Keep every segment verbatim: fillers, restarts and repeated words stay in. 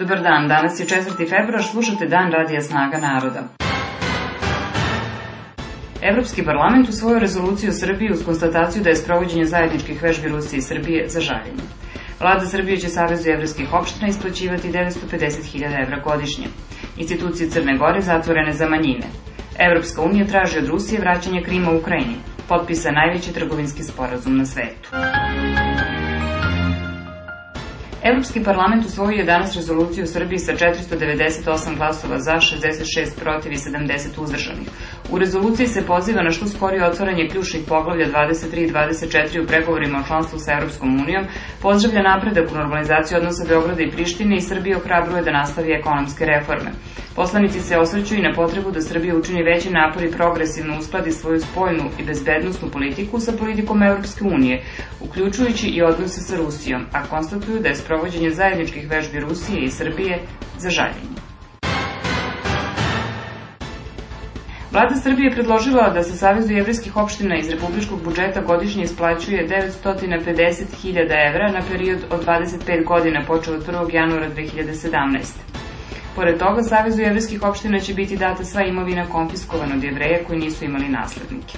Dobar dan, danas je četvrti februar, slušate Dan radija Snaga naroda. Evropski parlament usvojio rezoluciju o Srbiji uz konstataciju da je sprovođenje zajedničkih vežbi Rusije i Srbije za žaljenje. Vlada Srbije će Savezu jevrejskih opština isplaćivati devetsto pedeset hiljada evra godišnje. Institucije Crne Gore zatvorene za manjine. Evropska unija traži od Rusije vraćanje Krima u Ukrajini. Potpisan najveći trgovinski sporazum na svetu. Evropski parlament usvojio je danas rezoluciju u Srbiji sa četiristo devedeset osam glasova za, šezdeset šest protiv i sedamdeset uzdržanih. U rezoluciji se poziva na što skorije otvaranje ključnih poglavlja dvadeset tri i dvadeset četiri u pregovorima o članstvu sa Evropskom unijom, pozdravlja napredak u normalizaciju odnosa Beograda i Prištine i Srbije ohrabruje da nastavi ekonomske reforme. Poslanici se osvrću i na potrebu da Srbija učini veći napor i progresivno uskladi svoju spoljnu i bezbednosnu politiku sa politikom Evropske unije, uključujući i odnose sa Rusijom, a konstatuju da je sprovođenje zajedničkih vežbi Rusije i Srbije za žaljenje. Vlada Srbije je predložila da se Savezu jevrejskih opština iz republičkog budžeta godišnje isplaćuje devetsto pedeset hiljada evra na period od dvadeset pet godina počeo od prvog januara dve hiljade sedamnaeste. Pored toga, Savezu jevrejskih opština će biti data sva imovina konfiskovana od Jevreja koji nisu imali naslednike.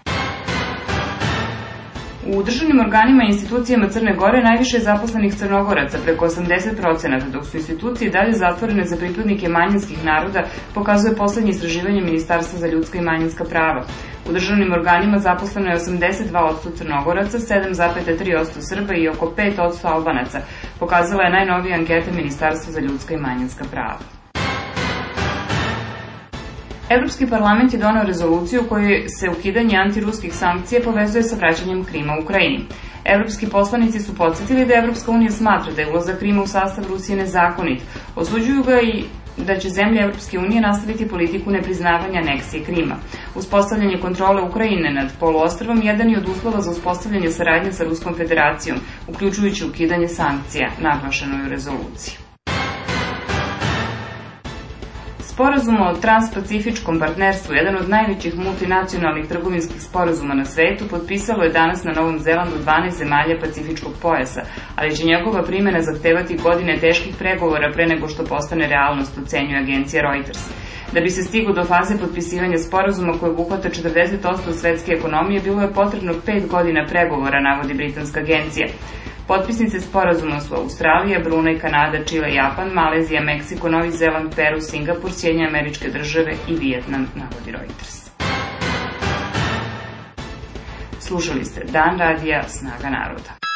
U državnim organima i institucijama Crne Gore najviše je zaposlenih Crnogoraca, preko osamdeset procenata, dok su institucije dalje zatvorene za pripadnike manjinskih naroda, pokazuje poslednje istraživanje Ministarstva za ljudska i manjinska prava. U državnim organima zaposleno je osamdeset dva posto Crnogoraca, sedam zarez tri posto Srba i oko pet posto Albanaca, pokazala je najnovija anketa Ministarstva za ljudska i manjinska prava. Evropski parlament je doneo rezoluciju u kojoj se ukidanje antiruskih sankcija povezuje sa vraćanjem Krima u Ukrajini. Evropski poslanici su podsjetili da Evropska unija smatra da je ulazak Krima u sastav Rusije nezakonit. Osuđuju ga i da će zemlje Evropske unije nastaviti politiku nepriznavanja aneksije Krima. Uspostavljanje kontrole Ukrajine nad poluostrvom jedan je od uslova za uspostavljanje saradnje sa Ruskom federacijom, uključujući ukidanje sankcija, naglašeno je u rezoluciji. Sporazum o transpacifičkom partnerstvu, jedan od najvećih multinacionalnih trgovinskih sporazuma na svetu, potpisalo je danas na Novom Zelandu dvanaest zemalja Pacifičkog pojasa, ali će njegova primjena zahtevati godine teških pregovora pre nego što postane realnost, ocenjuje agencija Reuters. Da bi se stiglo do faze potpisivanja sporazuma koje obuhvata četrdeset posto svetske ekonomije, bilo je potrebno pet godina pregovora, navodi britanska agencija. Potpisnice sporazuma su Australija, Brunei, Kanada, Čile, Japan, Malezija, Meksiko, Novi Zeland, Peru, Singapur, Sjedinjene Američke Države i Vijetnam, navodi Reuters. Slušali ste Dan radija Snaga naroda.